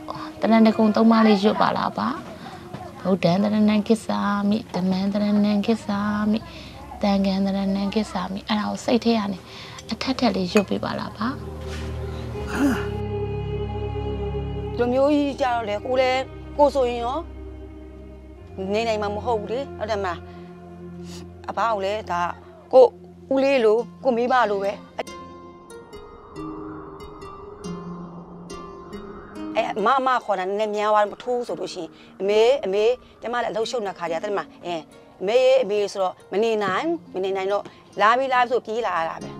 ตอนนั้นเด็กคงต้องมาเลยจุบาลาปะเขาเดินตอนนั้นกิสามีแต่แม่ตอนนั้นกิสามีแต่งงานตอนนั้นกิสามีเราใส่เทียนนี่ทัดเทเลยจุบาลาปะလူမျိုးကြီးကြတော့လေကိုလည်းကိုဆိုရင်ရောနေနိုင်မှာမဟုတ်ဘူးလေဟုတ်တယ်မလားအဘကိုလည်းဒါကိုဦးလေးလိုကိုမိဘလိုပဲမခေါ်တာနည်းများသွားမထိုးဆိုလို့ရှိရင်အမေကျမလည်းအလုပ်ရှုပ်နေခါကြတယ်မလားအမေဆိုတော့မနေနိုင်တော့လာပြီဆိုပြေးလာရတာပဲ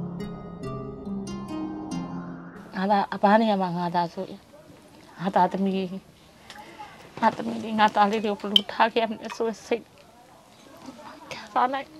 ငါသားအပားနေရာမှာငါသားဆိုငါသားသမီးငါသားလေးတွေကိုဘလို့ထားခဲ့ရမလဲဆိုစိတ်စားလိုက်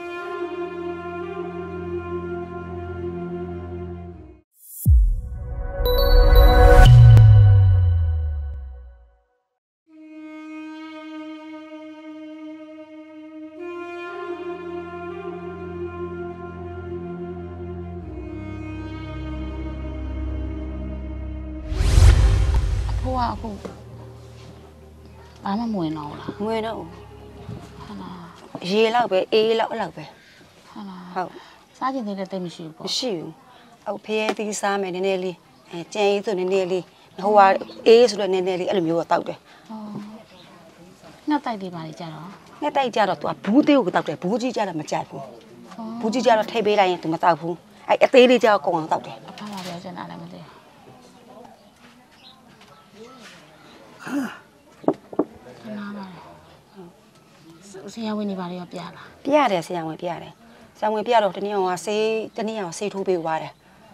အခုဘာမှမဝင်တော့လားမဝင်တော့ဟာလားရေလောက်ပဲအေးလောက်ပဲဟာလားဟုတ်စားကျင်တဲ့တိတ်မရှိဘူးပေါ့မရှိဘူးအခုဖရဲသီးစားမယ်နည်းနည်းလေးကြံရေးဆိုနည်းနည်းလေးဟိုဟာအေးဆိုတော့နည်းနည်းလေးအဲ့လိုမျိုးတော့တောက်တယ်ငှက်တိုက်တွေပါလေကြတော့ငှက်တိုက်ကြတော့ तू ဘူးသေးကိုတောက်တယ်ဘူးကြီးကြတော့မကြိုက်ဘူးဘူးကြီးကြတော့ထိပ်ပေးလိုက်ရင် तू မတောက်ဘူးအဲ့အသေးလေးကြတော့ကုန်အောင်တောက်တယ်အဖလာပြောချင်တာလည်းမသိဆရာဝန်နေပါလေရောပြလားပြရတယ်ဆရာဝန်ပြရတယ်ဆရာဝန်ပြတော့တနေ့ကဆေးထိုးပေးသွားတယ်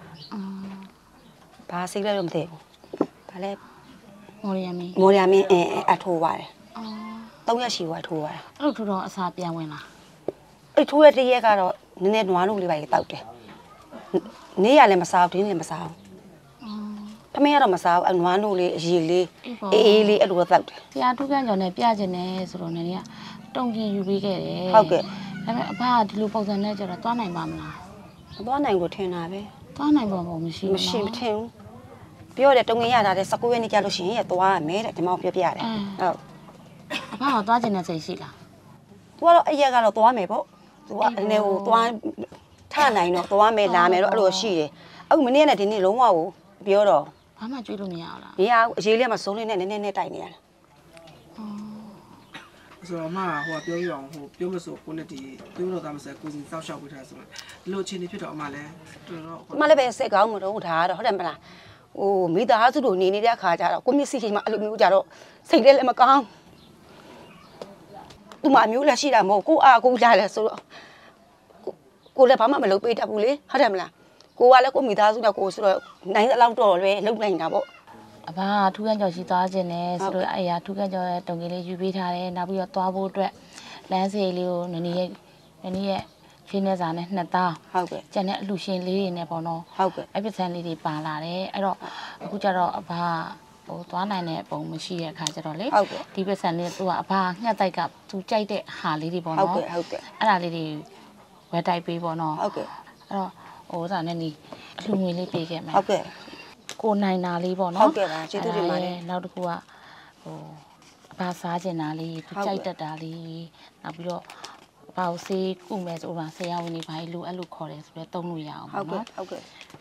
ဘာဆေးလဲတော့မသိဘူးဘာလဲမော်ရီယာမင်းအထိုးသွားတယ်3ရက်ရှိသွားထိုးသွားတယ်အဲ့လိုတော့အစာပြန်ဝင်လားအဲ့ထိုးရတဲ့ရက်ကတော့နည်းနည်းနွားလို့လေးပါလေတောက်တယ်နေ့ရလည်းမစားဘူးဒီနေ့လည်းမစားဘူးထမင်းကတော့မစားဘူးအနွားနို့လေးအရည်လေးအေးလေးအဲ့လိုတော့တောက်တယ်ဆရာထုကန်းကြော်နဲ့ပြကျင်နေဆိုတော့နည်းနည်းကတုံ့ပြန်ယူပေးခဲ့တယ်ဟုတ်ကဲ့ဒါပေမဲ့အဖကဒီလိုပုံစံနဲ့ကျတော့သွားနိုင်ပါမလားမသွားနိုင်ကိုထင်တာပဲသွားနိုင်ပါဘူးမရှိမထင်ဘူးပြောတယ်တုံငင်ရတာတဲ့19ရက်နေ့ကြာလို့ရှိရင်သွားရမယ်တဲ့ဒီမောင်ပြောပြရတယ်ဟုတ်အဖကသွားကျင်တဲ့စိတ်ရှိလားသူကတော့အရက်ကတော့သွားမယ်ပေါ့သူကအနေကိုသွားထနိုင်တော့သွားမယ်လာမယ်တော့အဲ့လိုရှိတယ်အခုမနေ့နဲ့ဒီနေ့လုံးဝကိုပြောတော့ဘာမှကြွေးလို့မရဘူးလားမရဘူးအရေးလေးမှစုံးလေးနဲ့နည်းနည်းတိုက်နေရတယ်ဆိုတော့အမဟိုပြောရအောင်ပြောမစို့ကိုနဲ့ဒီပြောတော့သားမဆက်ကိုစီစောက်ရှောက်ပေးထားဆိုတော့ဒီလိုချင်းနေဖြစ်တော့အမလည်းတော်တော်အမလည်းပဲစက်ကောင်းမတော့ဒါကတော့ဟုတ်တယ်မလားဟိုမိသားစုတို့နေနေတဲ့အခါကျတော့ကိုမျက်စိချိန်မှာအဲ့လိုမျိုးကြတော့စိတ်လည်းမကောင်းသူမမျိုးလည်းရှိတာမဟုတ်ကိုအားကိုကြားလဲဆိုတော့ကိုလည်းဘာမှမလုပ်ပေးတတ်ဘူးလေဟုတ်တယ်မလားကိုကလည်းကိုမိသားစုနဲ့ကိုဆိုတော့နိုင်တဲ့လောက်တော့ပဲလုပ်နိုင်တာပေါ့အဘကထူးခန်းကျော်ရှိသွားခြင်းနဲ့ဆိုတော့အဲ့ရထူးခန်းကျော်ရဲ့တုံကလေးယူပေးထားတယ်နောက်ပြီးတော့သွားဖို့အတွက်လမ်းစီလေးကိုနည်းရဲ့ရှင်းနေစာနဲ့2000 ဟုတ်ကဲ့ကျန်တဲ့အလှရှင်လေးတွေနဲ့ပေါ့နော်ဟုတ်ကဲ့အဲ့ပစံလေးတွေပါလာတယ်အဲ့တော့အခုကျတော့အဘဟိုသွားနိုင်တဲ့ပုံမရှိတဲ့အခါကျတော့လေဒီပစံလေးသူကအဘငှက်တိုက်ကသူကြိုက်တဲ့ဟာလေးတွေပေါ့နော်ဟုတ်ကဲ့အဲ့ဒါလေးတွေဝယ်တိုက်ပေးပေါ့နော်ဟုတ်ကဲ့အဲ့တော့ဟိုဒါနဲ့နီအလှငွေလေးပေးခဲ့မယ်ဟုတ်ကဲ့ကိုနိုင်တာလေးပေါ့နော်ဟုတ်ကဲ့ပါကျေးဇူးတင်ပါတယ်နောက်တစ်ခုကဟိုအဘစားကျင်တာလေးသူကြိုက်တတ်တာလေးနောက်ပြီးတော့ဘာလို့စေးကုမယ်ဆိုတော့ဆရာဝန်ကြီးဘာလို့အဲ့လိုခေါ်တယ်ဆိုတော့တုံးလို့ရအောင်ပေါ့နော်ဟုတ်ကဲ့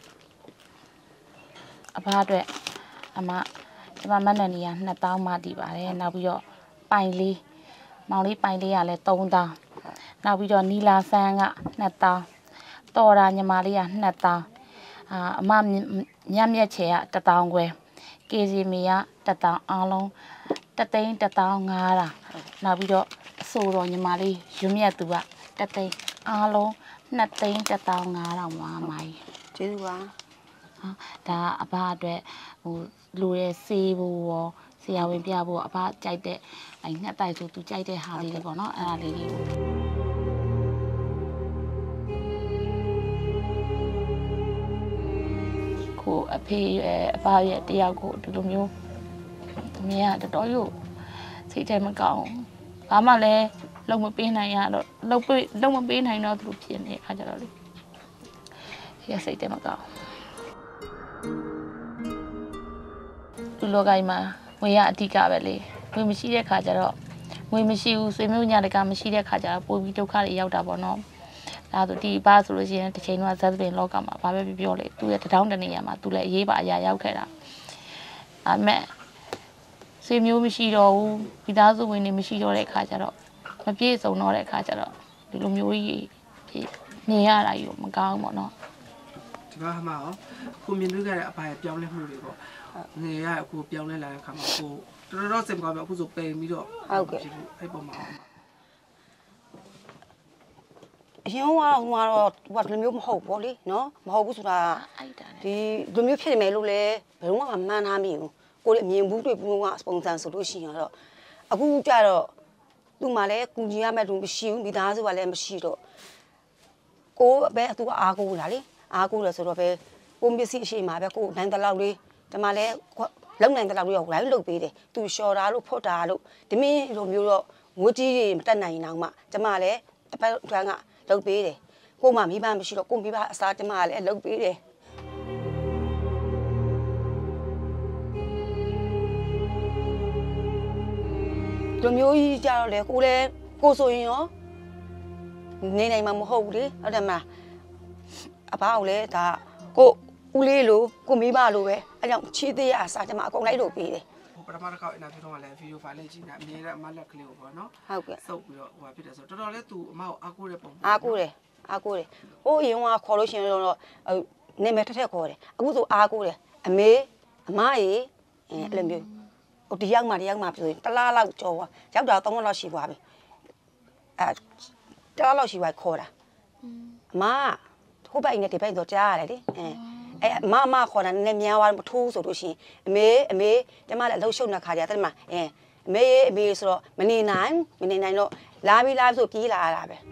အဘအတွက်ကျမမန္တန်ကြီးက2000မှတည်ပါတယ်နောက်ပြီးတော့ပိုင်လေးမောင်လေးပိုင်လေးကလည်း3000နောက်ပြီးတော့နီလာဆန်းက2000တော်တာညီမလေးက2000အမညမြက်ချေက1000ခွဲကေစီမီက1000အားလုံး1,15000နောက်ပြီးတော့အဆိုတော်ညီမလေးရွမြတ်သူက1,000အားလုံး2,15000ပါမိုင်းကျေးဇူးပါဒါအဘအတွက်ဟိုလူရဲ့စေးဖို့ရောဆရာဝန်ပြဖို့အဘကြိုက်တဲ့အဲ့ငှက်တိုက်ဆိုသူကြိုက်တဲ့ဟာလေးတွေပေါ့နော်အဲ့ဒါလေးတွေကိုအဖေအဘရဲ့တယောက်ကိုဒီလိုမျိုးအမေကတော်တော်ရုပ်စိတ်ထဲမကောင်းဘာမှလည်းလုံမပေးနိုင်ရတော့လုံမပေးနိုင်တော့သူဖြစ်နေအခါကြတော့လေရစိတ်ထဲမကောင်းသူလောကကြီးမှာငွေရအဓိကပဲလေငွေမရှိတဲ့ခါကျတော့ငွေမရှိဘူးဆွေမျိုးညာတကမရှိတဲ့ခါကျတော့ပိုပြီးဒုက္ခတွေရောက်တာပေါ့နော်ဒါဆိုဒီဘာဆိုလို့ရှိရင်တစ်ချိန်တော့ဇက်သပင်လောကမှာဘာပဲပြောလေသူရဲ့တထောင်းတနေရမှာသူလည်းအရေးပါအရာရောက်ခဲ့တာအမေဆွေမျိုးမရှိတော့ဘူးမိသားစုဝင်တွေမရှိတော့တဲ့ခါကျတော့မပြည့်စုံတော့တဲ့ခါကျတော့ဒီလိုမျိုးကြီးနေရတာယူမကောင်းပေါ့နော်ဒီမှာမှာကိုမြင်တွေ့ခဲ့တဲ့အပိုင်းပြောင်းလဲမှုတွေပေါ့ငယ်ရအခုပြောင်းလဲလာတဲ့ခါမှာကိုတော်စင်ကောင်းပဲအခုဆိုပိန်ပြီးတော့ဟုတ်ကဲ့အဲ့ပေါ်မှာအရင်ကတော့ဘာလိုမျိုးမဟုတ်ပေါ့လေနော်မဟုတ်ဘူးဆိုတာဒီလိုမျိုးဖြစ်နေမယ်လို့လည်းဘယ်တော့မှမှန်းထားမိဘူးကိုလည်းအမြင်ဘူးတွေ့ဘူးကစပွန်ဆာဆိုလို့ရှိရင်တော့အခုကြတော့သူ့မှာလည်းကူညီရမယ့်သူမရှိဘူးမိသားစုကလည်းမရှိတော့ကိုပဲသူကအားကိုးလာလေအားကိုးတယ်ဆိုတော့ပဲကိုမျက်စိအရှိမှာပဲကိုနိုင်တဲ့လောက်လေးဒီမှာလည်းလုံနိုင်တဲ့လောက်လေးကိုလိုက်လုပ်ပေးတယ်သူလျှော်တာလို့ဖွတ်တာလို့ဒီမင်းလိုမျိုးတော့ငွေကြီးတွေမတက်နိုင်အောင်မှကျမလည်းတစ်ပတ်ကလုပ်ပေးတယ်ကိုမှမိဘမရှိတော့ကိုမိဘအစားကျမလည်းလုပ်ပေးတယ်ဒီမျိုးကြီးကြတော့လေကိုဆိုရင်ရောနေနိုင်မှာမဟုတ်ဘူးလေဟုတ်တယ်မလားအဘကိုလည်းဒါကိုဦးလေးလိုကိုမိဘလိုပဲအဲကြောင့်ချီးသေးရအစားကျမအကုန်လိုက်လို့ပေးတယ်ပထမတစ်ခါအင်တာဗျူးတော့လည်းဗီဒီယိုဖိုင်လေးကြည့်နေအမြဲတမ်းအမလက်ကလေးကိုပေါ့နော်ဟုတ်ကဲ့စုပ်ပြီးတော့ဟိုဖြစ်တယ်ဆိုတော့တော်တော်လေးသူအမကိုအားကိုးတဲ့ပုံအားကိုးတယ်ဟိုအရင်ကခေါ်လို့ရှိရင်တော့နေမဲ့ထက်ခေါ်တယ်အခုဆိုအားကိုးတယ်အမေအမကြီးအဲ့လိုမျိုးဟိုတယောက်မှပြောရင်တလားလောက်ကြော်ရောက်တာ3လလောက်ရှိသွားပြီတလားလောက်ရှိသွားခေါ်တာအမဟိုဘက်နဲ့ဒီဘက်တော့ကြားရတယ်လေမခေါ်တာနည်းများသွားမထိုးဆိုလို့ရှိရင်အမေကျမလည်းအလုပ်ရှုပ်နေခါကြတယ်မှာအမေဆိုတော့မနေနိုင်တော့လာပြီးဆိုပြေးလာရတာပဲ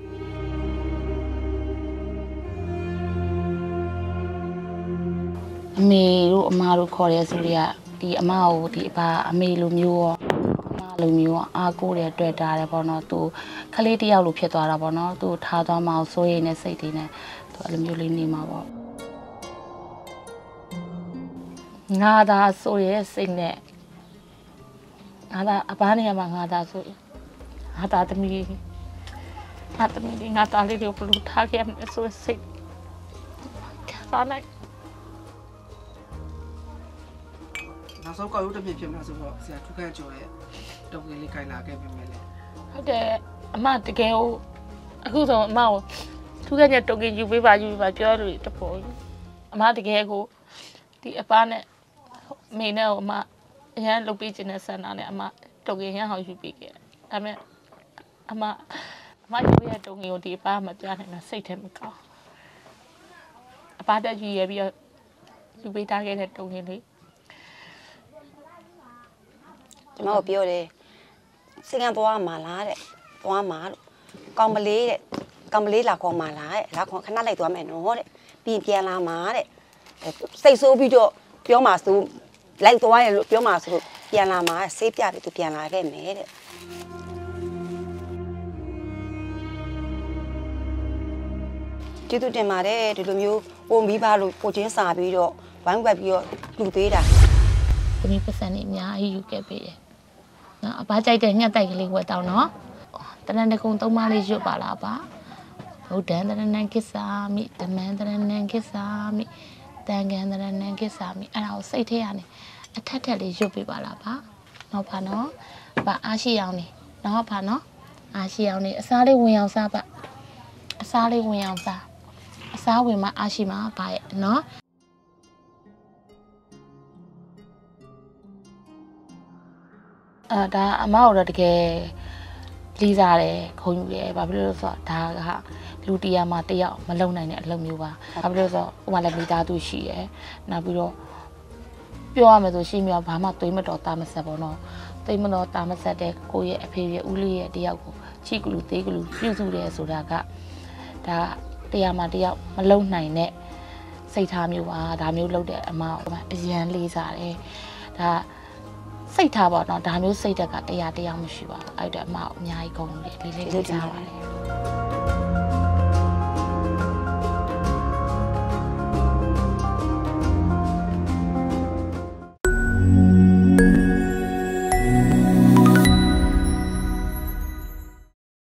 အမေတို့အမတို့ခေါ်ရဲဆိုတွေကဒီအမကိုဒီအမေလိုမျိုးရောအမလိုမျိုးရောအားကိုးတယ်တွေ့တာတယ်ပေါ့နော်သူခလေးတယောက်လိုဖြစ်သွားတာပေါ့နော်သူထားသွားမအောင်စိုးရိမ်နေစိတ်တွေနဲ့သူအဲ့လိုမျိုးလေးနေမှာပေါ့ငါသာဆိုရဲစိတ်နဲ့ငါသာအပန်းနေရာမှာငါသာဆိုငါသာသမီးငါသားလေးကိုဘလို့ထားခဲ့မယ်ဆိုစိတ်စားလိုက်နောက်ဆုံးကောက်ရုပ်တစ်ပြည့်ဖြစ်မှာဆိုတော့ဆရာထူးခန့်ကျော်ရဲ့တုံးကလေးခိုင်လာခဲ့ပြီမယ်လေဟုတ်တယ်အမတကယ်ကိုအခုဆိုအမကိုထူးခန့်ရဲ့တုံးကယူပေးပါပြောလို့တပေါ်အမတကယ်ကိုဒီအပန်းနဲ့မိနဲ့ကိုအမအရန်လုပ်ပေးခြင်းနဲ့ဆန္ဒနဲ့အမတုံးကရန်ဟောင်းယူပေးခဲ့ဒါပေမဲ့အမယူရတုံးကိုဒီအပန်းမပြနိုင်တော့စိတ်ထဲမကောင်းအပန်းတက်ယူရပြီးတော့ယူပေးထားခဲ့တဲ့တုံးကလေးကျမတို့ပြောတယ်စင်ကသွားမှာလားတဲ့သွားမှာလို့ကောင်မလေးလာခေါ်မှာလားတဲ့လာခေါ်ခဏလိုက်သွားမယ်နော်တဲ့ပြီးပြန်လာမှာတဲ့စိတ်ဆိုးပြီးတော့ပြောမှာဆိုလိုက်သွားရလို့ပြောမှာဆိုပြန်လာမှာဆေးပြပြီးသူပြန်လာခဲ့မယ်တဲ့ကျေးဇူးတင်ပါတယ်ဒီလိုမျိုးကိုမိဘလို့ကိုချင်းစာပြီးတော့ဝိုင်းဝက်ပြီးတော့လူပေးတာကိုမိပတ်စံနေအများကြီးယူခဲ့ပေးတယ်နော်အဘကြိုက်တဲ့ညက်တိုက်ကလေးဝက်တော့နော်တရဏဂုံ3ပါးလေးရွတ်ပါလားပါဗုဒ္ဓံတရဏံကိစ္ဆာမိဓမ္မံတရဏံကိစ္ဆာမိတန်ခံတရဏံကိစ္ဆာမိအဲ့ဒါကိုစိတ်ထဲကနေအထက်လေးရွတ်ပေးပါလားပါနော်ဖာနော်ပါအားရှိအောင်နေနော်ဖာနော်အားရှိအောင်နေအစားလေးဝင်အောင်စားပါအစားလေးဝင်အောင်စားအစားဝင်မှအားရှိမှာပါရဲ့နော်ဒါအမတို့တကယ်လေးစားတယ်ခုံယူတယ်ဘာဖြစ်လို့လဲဆိုတော့ဒါကလူတရားမှာတယောက်မလုံနိုင်တဲ့အလုပ်မျိုးပါဘာဖြစ်လို့လဲဆိုတော့ဥပမာလည်းမိသားစုရှိရယ်နောက်ပြီးတော့ပြောရမယ်ဆိုရှင်းပြဘာမှသွေးမတော်တာမဆက်ပေါ့နော်သွေးမတော်တာမဆက်တဲ့ကိုရဲ့အဖေရဲ့ဦးလေးရဲ့တယောက်ကိုချီကလူသေးကလူပြုစုတယ်ဆိုတာကဒါတရားမှာတယောက်မလုံနိုင်တဲ့စိတ်ထားမျိုးပါဒါမျိုးလုပ်တဲ့အမအရန်လေးစားတယ်ဒါစိတ်ထားပါတော့ဒါမျိုးစိတ်တက်ကတရားမရှိပါဘူးအဲ့ဒါအမအများကြီးကုန်တယ်လေးလေးလေးစားပါတယ်